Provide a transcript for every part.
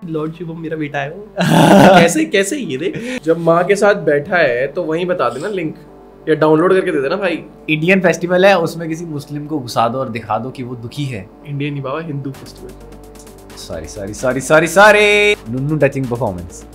Lord Shubham मेरा बेटा है वो। कैसे कैसे ये देख, जब माँ के साथ बैठा है तो वहीं बता देना लिंक, या डाउनलोड करके दे देना भाई। इंडियन फेस्टिवल है, उसमें किसी मुस्लिम को घुसा दो और दिखा दो कि वो दुखी है। इंडियन नहीं बाबा, हिंदू फेस्टिवल। सॉरी नुन्नू touching performance.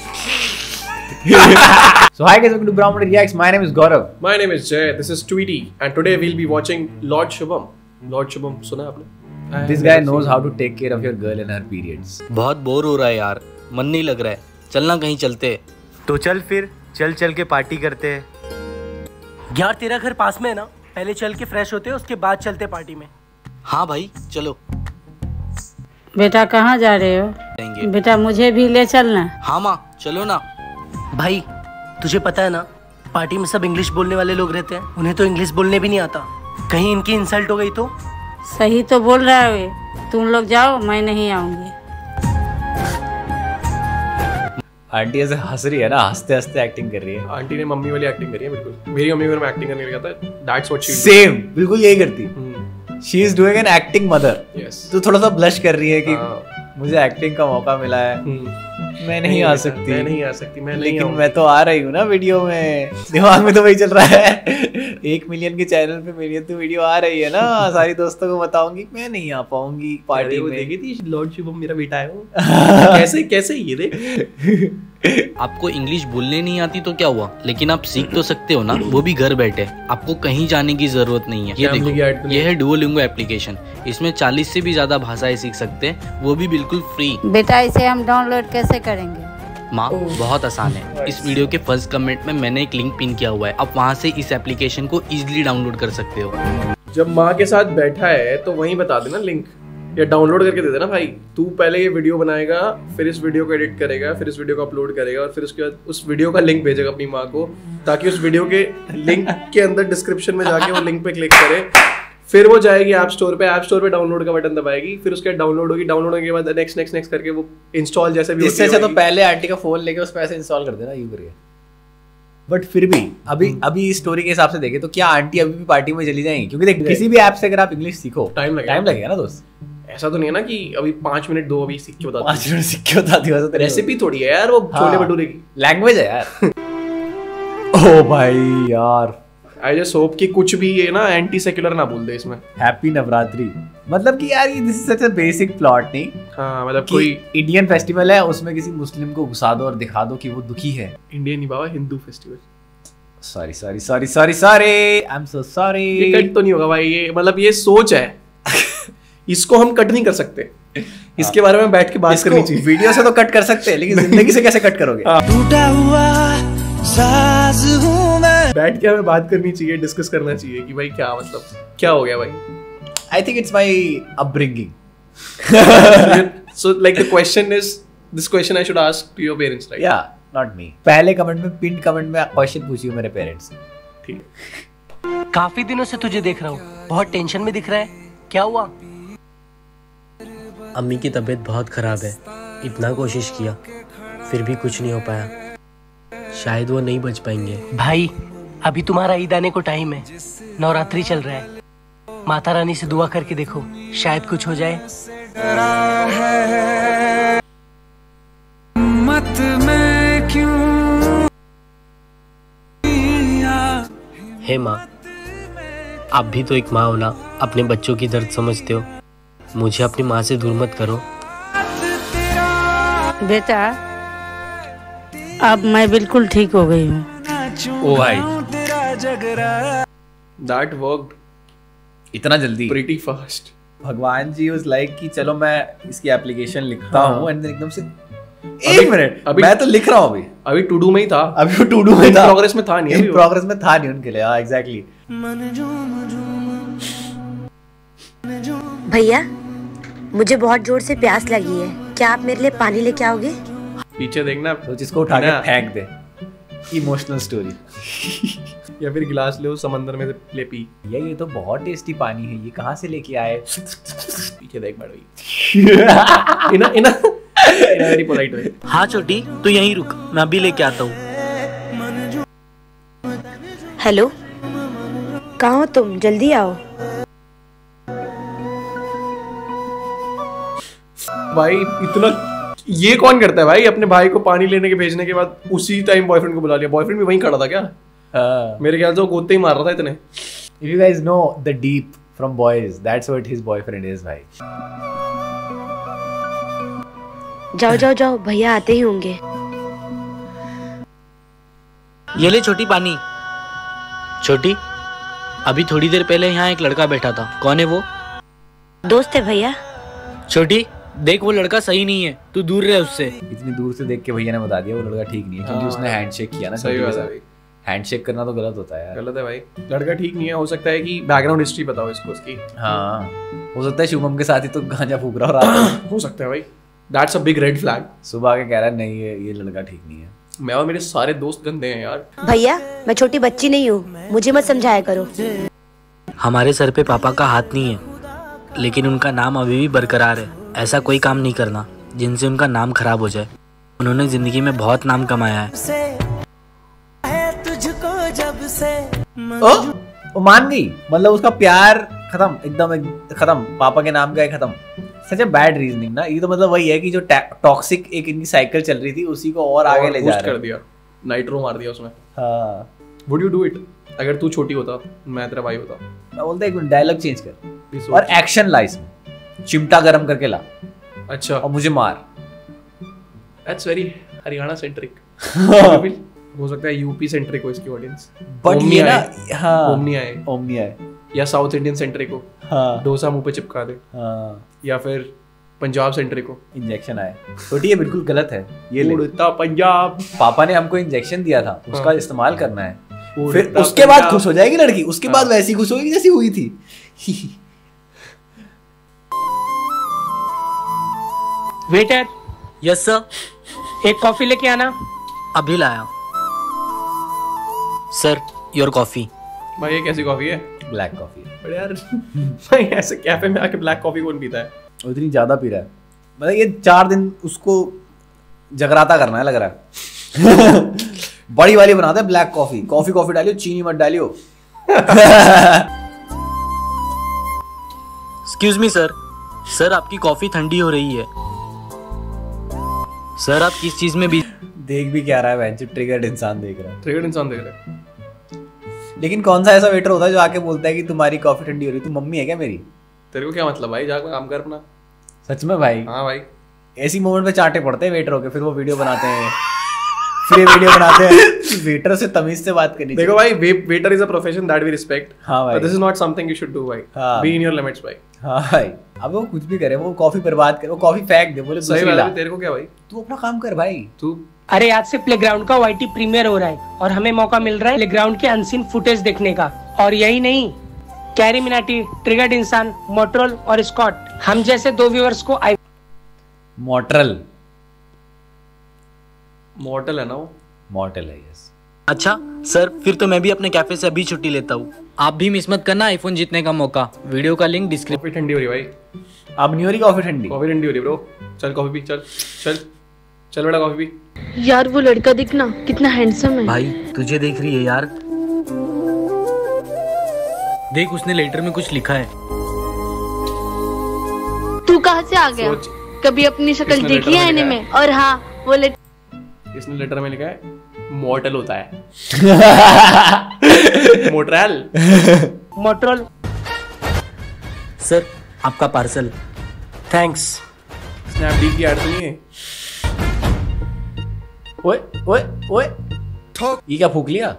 So hi guys, welcome to Brown Money Reacts. My name is Gaurav. My name is Jay. This is Tweety, and today we'll be watching Lord Shubham. Lord Shubham सुना है आपने? This guy knows how to take care of your girl in her periods. बहुत bore हो रहा है यार, मन नहीं लग रहा है, चलना कहीं चलते। तो चल फिर, चल के पार्टी करते हैं। यार तेरा घर पास में है ना, पहले चल के फ्रेश होते हैं, उसके बाद चलते पार्टी में। हाँ भाई चलो। बेटा कहाँ जा रहे हो? जाएंगे। बेटा मुझे भी ले चलना। हाँ माँ चलो ना। भाई तुझे पता है ना, पार्टी में सब इंग्लिश बोलने वाले लोग रहते हैं, उन्हें तो इंग्लिश बोलने भी नहीं आता। कहीं इनकी इंसल्ट हो गई तो? सही तो बोल रहा है, तुम लोग जाओ, मैं नहीं आऊंगी। आंटी ऐसे हंस रही है ना, हंसते हंसते एक्टिंग कर रही है। आंटी ने मम्मी वाली एक्टिंग करी है बिल्कुल। मेरी मम्मी अगर मैं एक्टिंग करने लगा था, दैट्स व्हाट शी सेम, बिल्कुल यही करती। She is doing an acting mother. Yes. तो थोड़ा सा ब्लश कर रही है कि मुझे एक्टिंग का मौका मिला है, मैं नहीं आ सकती, लेकिन मैं तो आ रही हूँ ना वीडियो में। दिमाग में तो वही चल रहा है, 1 मिलियन के चैनल पे मेरी तो वीडियो आ रही है ना, सारी दोस्तों को बताऊंगी मैं नहीं आ पाऊंगी पार्टी में। देखी थी लॉर्ड शुभम मेरा बेटा है वो। कैसे कैसे ये देख। आपको इंग्लिश बोलने नहीं आती तो क्या हुआ, लेकिन आप सीख तो सकते हो ना, वो भी घर बैठे। आपको कहीं जाने की जरूरत नहीं है। ये देखो, ये है डुओलिंगो एप्लीकेशन। इसमें 40 से भी ज्यादा भाषाएं सीख सकते हैं, वो भी बिल्कुल फ्री। बेटा इसे हम डाउनलोड कैसे करेंगे? माँ बहुत आसान है। इस वीडियो के फर्स्ट कमेंट में मैंने एक लिंक पिन किया हुआ है, आप वहाँ से इस एप्लीकेशन को इजीली डाउनलोड कर सकते हो। जब माँ के साथ बैठा है तो वहीं बता देना लिंक, या डाउनलोड करके दे देना भाई। तू पहले ये वीडियो बनाएगा, फिर इस वीडियो को एडिट करेगा, फिर इस वीडियो को अपलोड करेगा, और फिर उसके बाद उस वीडियो का लिंक भेजेगा अपनी माँ को, ताकि उस वीडियो के लिंक के अंदर डिस्क्रिप्शन में जाके वो लिंक पे क्लिक करे। फिर वो जाएगी ऐप स्टोर पे डाउनलोड का बटन दबाएगी, फिर उसके बाद डाउनलोड होगी। डाउनलोड होने के बाद नेक्स्ट करके वो इंस्टॉल जैसे भी इससे अच्छा तो पहले आंटी का फोन लेके उस पे ऐसे इंस्टॉल कर देना, यूं करके। बट फिर भी अभी इस स्टोरी के हिसाब से देखें तो क्या आंटी अभी भी पार्टी में चली जाएंगी? क्योंकि देख, किसी भी ऐप से अगर आप इंग्लिश सीखो, टाइम लगेगा ना दोस्त। ऐसा तो नहीं है ना कि अभी 5 मिनट दो, अभी सीख के बताती 5 मिनट सीख के बताती हो। रेसिपी थोड़ी है यार, वो छोले भटूरे की लैंग्वेज है यार। ओ भाई यार, आई जस्ट होप कि कुछ भी ये ना एंटी सेक्युलर ना बोल दे इसमें। हैप्पी नवरात्रि, मतलब कि यार ये this is such a basic plot नहीं। हाँ मतलब कोई इंडियन फेस्टिवल है, उसमें किसी मुस्लिम को घुसा दो और दिखा दो कि वो दुखी है। इंडियन नहीं बाबा, Hindu festival. Sorry I am so sorry. ये कट तो नहीं होगा भाई, ये मतलब ये सोच है। इसको हम कट नहीं कर सकते, इसके बारे में बैठ के बात करनी चाहिए। वीडियो से तो कट कर सकते हैं, लेकिन जिंदगी से कैसे कट करोगे? टूटा हुआ साज हूं मैं। बैठ के हमें बात करनी चाहिए, डिस्कस करना चाहिए कि भाई क्या मतलब क्या हो गया भाई। I think it's my upbringing. So like the question is, this question I should ask to your parents, right? Yeah, not me. पहले कमेंट में, पिन कमेंट में क्वेश्चन पूछिए मेरे पेरेंट्स से। ठीक। काफी दिनों से तुझे देख रहा हूँ, बहुत टेंशन में दिख रहा है, क्या हुआ? अम्मी की तबीयत बहुत खराब है, इतना कोशिश किया फिर भी कुछ नहीं हो पाया, शायद वो नहीं बच पाएंगे। भाई अभी तुम्हारा ईद आने को टाइम है, नवरात्रि चल रहा है, माता रानी से दुआ करके देखो, शायद कुछ हो जाए। मत में क्यों? हे माँ, आप भी तो एक माँ हो ना, अपने बच्चों की दर्द समझते हो, मुझे अपनी माँ से दूर मत करो। बेटा अब मैं बिल्कुल ठीक हो गई हूँ। ओ भाई, That worked इतना जल्दी, pretty fast। भगवान जी वाज लाइक कि चलो मैं इसकी एप्लीकेशन लिखता हूँ, एंड एकदम से 1 मिनट, अभी मैं तो लिख रहा हूँ। अभी टू डू में ही था, अभी वो टू डू में था, प्रोग्रेस में था नहीं, प्रोग्रेस में था नहीं उनके लिए। हाँ एग्जैक्टली। भैया मुझे बहुत जोर से प्यास लगी है, क्या आप मेरे लिए पानी लेके आओगे? पीछे देखना तो जिसको उठा के फेंक दे। Emotional story. या फिर गिलास ले समंदर में से ले पी। ये तो बहुत टेस्टी पानी है, ये कहाँ से लेके आए? पीछे देख बड़ इना इना वेरी पोलाइट वे। हाँ छोटी, तो यहीं रुक, मैं अभी लेके आता हूँ। हेलो, कहाँ हो तुम? जल्दी आओ। भाई ये कौन करता है भाई? अपने भाई को पानी लेने के भेजने के बाद उसी टाइम बॉयफ्रेंड को बुला लिया। बॉयफ्रेंड भी वहीं खड़ा था क्या? मेरे ख्याल से वो गोते ही मार रहा था इतने। If you guys know the deep from boys, that's what his boyfriend is भाई। जाओ जाओ जाओ, भैया आते ही होंगे। ये ले छोटी पानी। छोटी, अभी थोड़ी देर पहले यहाँ एक लड़का बैठा था, कौन है वो? दोस्त है भैया। छोटी देख, वो लड़का सही नहीं है, तू दूर रहे उससे। इतनी दूर से देख के भैया ने बता दिया वो लड़का ठीक नहीं है, क्योंकि उसने हैंडशेक किया ना। सही बात है भाई, हैंडशेक करना तो गलत होता है यार। गलत है भाई, लड़का ठीक नहीं है। हो सकता है कि बैकग्राउंड हिस्ट्री बताओ इसको उसकी। हाँ, हो सकता है शुभम के साथ ही तो गांजा फूक रहा हो रात में। हो सकता है भाई, that's a big red flag. सुबह आके कह रहा है नहीं ये लड़का ठीक नहीं है। मैं और मेरे सारे दोस्त गंदे हैं यार। भैया मैं छोटी बच्ची नहीं हूँ, मुझे मत समझाया करो। हमारे सर पे पापा का हाथ नहीं है, लेकिन उनका नाम अभी भी बरकरार है। ऐसा कोई काम नहीं करना जिनसे उनका नाम खराब हो जाए। उन्होंने जिंदगी में बहुत नाम कमाया है। वो मान गई, मतलब उसका प्यार खत्म, एकदम खत्म, पापा के नाम का खत्म। सच बैड रीजनिंग ना ये तो। मतलब वही है कि जो टॉक्सिक एक इनकी साइकिल चल रही थी उसी को और आगे ले जा रहे कर दिया, नाइट्रो मार दिया उसमें। हाँ, वुड यू डू इट? अगर तू छोटी होता, मैं तेरा भाई होता। मैं बोलता एक डायलॉग चेंज कर और एक्शन ला इसमें, चिमटा गरम करके ला। अच्छा, और मुझे मार। That's very Haryana centric. हो सकता है यूपी सेंट्रिक हो इसकी ऑडियंस, बट ये ना, हाँ, ओमनिया है या साउथ इंडियन सेंट्रिक हो। हाँ, डोसा मुंह पे चिपका दे। हाँ, या फिर पंजाब सेंट्रिक को इंजेक्शन आए। छोटी ये बिल्कुल गलत है। ये उड़ता पंजाब, पापा ने हमको इंजेक्शन दिया था, उसका इस्तेमाल करना है। फिर उसके बाद खुश हो जाएगी लड़की, उसके बाद वैसी खुश होगी जैसी हुई थी। वेटर। Yes sir. एक कॉफी लेके आना। अभी लाया सर। Your coffee. भाई ये कैसी कॉफी है? Black coffee. बड़े यार भाई ऐसे कैफे में आके ब्लैक कॉफी कौन पीता है? उतनी ज्यादा पी रहा है, मतलब ये 4 दिन उसको जगराता करना है लग रहा है। बड़ी वाली बनाते हैं ब्लैक कॉफी। कॉफी डालियो, चीनी मत डालियो। Excuse me sir. सर आपकी कॉफी ठंडी हो रही है। सर आप किस चीज में भी देख भी क्या रहा है? ट्रिगर्ड इंसान देख रहा है। ट्रिगर्ड इंसान देख रहा है। लेकिन कौन सा ऐसा वेटर होता है जो आके बोलता है कि तुम्हारी कॉफी ठंडी हो रही? तू मम्मी है क्या मेरी? तेरे को क्या मतलब भाई, जाकर काम कर अपना। सच में भाई? हाँ भाई, ऐसी मोमेंट पे चाटे पड़ते हैं वेटरों के, फिर वो वीडियो बनाते हैं। वेटर से तमीज से बात करनी। देखो भाई, waiter is a profession that we respect. हाँ भाई, this is not something you should do भाई। बी इन योर लिमिट्स भाई। हाँ भाई, अब वो कुछ भी करे, वो कॉफी बर्बाद करे, वो कॉफी फेंक दे, बोले सही बात है। तेरे को क्या भाई, तू अपना काम कर भाई। तू अरे आज से प्लेग्राउंड का वाईटी प्रीमियर हो रहा है और हमें मौका मिल रहा है प्लेग्राउंड के अनसीन फुटेज देखने का। और यही नहीं, कैरी मिनाटी, ट्रिगर्ड इंसान, मोटरोल और स्कॉट, हम जैसे 2 व्यूअर्स को मोटरल है ना वो? मॉर्टल है, यस। अच्छा सर, फिर तो मैं भी अपने कैफे से अभी छुट्टी लेता हूँ। आप भी मिस मत करना आईफोन जीतने का मौका। वीडियो का लिंक डिस्क्रिप्शन। कॉफी ठंडी हो रही भाई। अब नहीं हो रही कॉफी ठंडी? कॉफी ठंडी हो रही ब्रो। चल कॉफी पी, चल चल चल बेटा कॉफी पी। यार वो लड़का दिखना कितना हैंडसम है। भाई तुझे देख रही है यार। देख उसने लेटर में कुछ लिखा है। तू कहाँ से आ गया? कभी अपनी शक्ल देखी है आईने में? और हाँ वो इसने लेटर में लिखा है मॉर्टल होता है। मोटरल। सर आपका पार्सल। थैंक्स। स्नैपडील की ऐड तो नहीं है? ओए ओए ओए, ये क्या फूक लिया?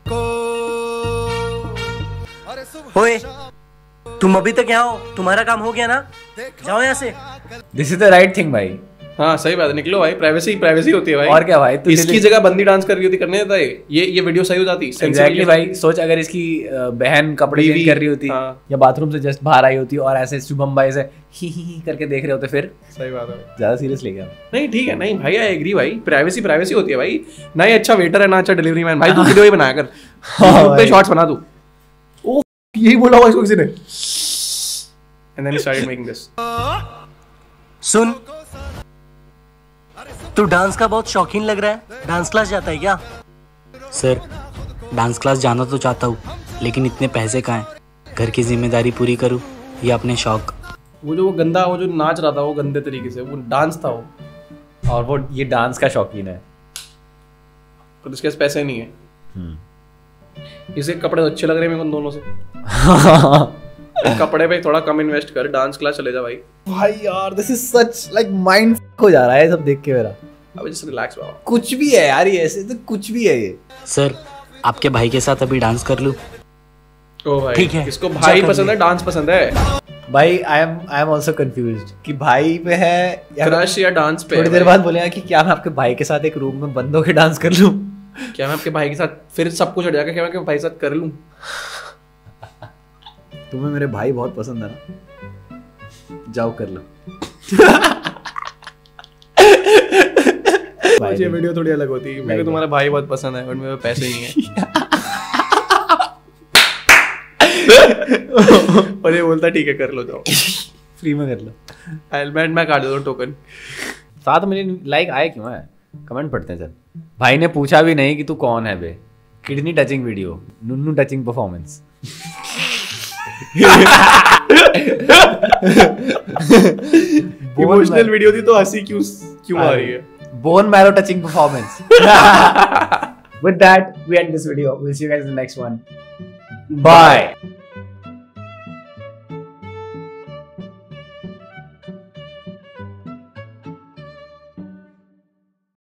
ओए तुम अभी तक यहाँ हो? तुम्हारा काम हो गया ना? जाओ यहाँ से। This is the right thing भाई। हाँ सही बात है, निकलो भाई। प्राइवेसी होती है भाई। और क्या भाई, इसकी जगह बंदी डांस कर रही होती, करने देता है ये वीडियो सही हो जाती। एग्जैक्टली भाई, सोच अगर इसकी बहन कपड़े चेंज कर रही होती, हाँ, या बाथरूम से जस्ट बाहर आई होती और ऐसे शुभम भाई से ही करके देख रहे होते, फिर सही बात है, ज्यादा सीरियस ले गया। नहीं ठीक है, नहीं भाई आई एग्री भाई, प्राइवेसी होती है भाई। ना ही अच्छा वेटर है ना अच्छा डिलीवरी मैन। भाई तू वीडियो ही बनाया कर, यूट्यूब पे शॉर्ट्स बना तू। ओह यही बोला हुआ इसको किसी ने। And then he started making this. सुन, तू डांस का बहुत शौकीन लग रहा है। डांस क्लास जाता है क्या? सर डांस क्लास जाना तो चाहता हूँ, लेकिन इतने पैसे कहाँ हैं? घर की जिम्मेदारी पूरी करूँ या अपने शौक? वो जो गंदा, वो जो नाच रहा था वो गंदे तरीके से, वो डांस था वो। और वो ये डांस का शौकीन है, पर इसके पास पैसे नहीं है। इसे कपड़े अच्छे लग रहे हैं मेरे को दोनों से। कपड़े पे थोड़ा कम इन्वेस्ट कर, डांस क्लास चले जा भाई। भाई यार this is such like mind हो जा रहा है सब देख के मेरा। अब जस्ट रिलैक्स बाबा, कुछ भी है यार, ये ऐसे तो कुछ भी है ये। सर आपके भाई के साथ अभी डांस कर लूं? ओ भाई ठीक है, इसको भाई पसंद है, डांस पसंद है। भाई आई एम आल्सो कंफ्यूज्ड कि भाई पे है या क्रश या डांस पे। थोड़ी देर बाद बोलेगा कि क्या मैं आपके भाई के साथ एक रूम में बंद होकर डांस कर लूं? क्या मैं आपके भाई के साथ फिर सब कुछ हट जाएगा, क्या मैं आपके भाई के साथ कर लूं? तुम्हें मेरे भाई बहुत पसंद है ना, जाओ कर लो। मुझे वीडियो थोड़ी अलग होती है, मेरे को तुम्हारा भाई बहुत पसंद है और मेरे पास पैसे नहीं है। और ये बोलता ठीक है कर लो, जाओ फ्री में कर लो। मैं काट देता हूँ टोकन। 7 मिलियन लाइक आए क्यों है? कमेंट पढ़ते हैं चल। भाई ने पूछा भी नहीं कि तू कौन है बे। किडनी टचिंग वीडियो, नुन्नू टचिंग परफॉर्मेंस। इमोशनल वीडियो थी तो हंसी क्यों आ रही है? Bone marrow touching performance. With that, we end this video. We'll see you guys in the next one. Bye.